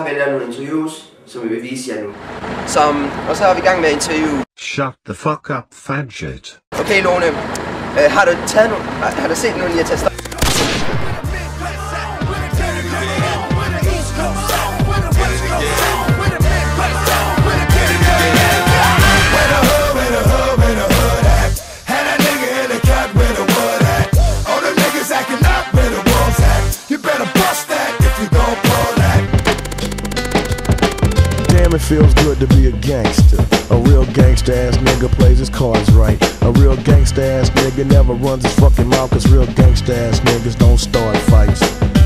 vælger jeg nogle interviews, som vi vil vise jer nu. Og så er vi i gang med at interviewe. Shut the fuck up, fan shit. Okay, Lone. Har du set nogen, jeg tager stop? It feels good to be a gangster. A real gangster ass nigga plays his cards right. A real gangster ass nigga never runs his fucking mouth, cause real gangster ass niggas don't start fights.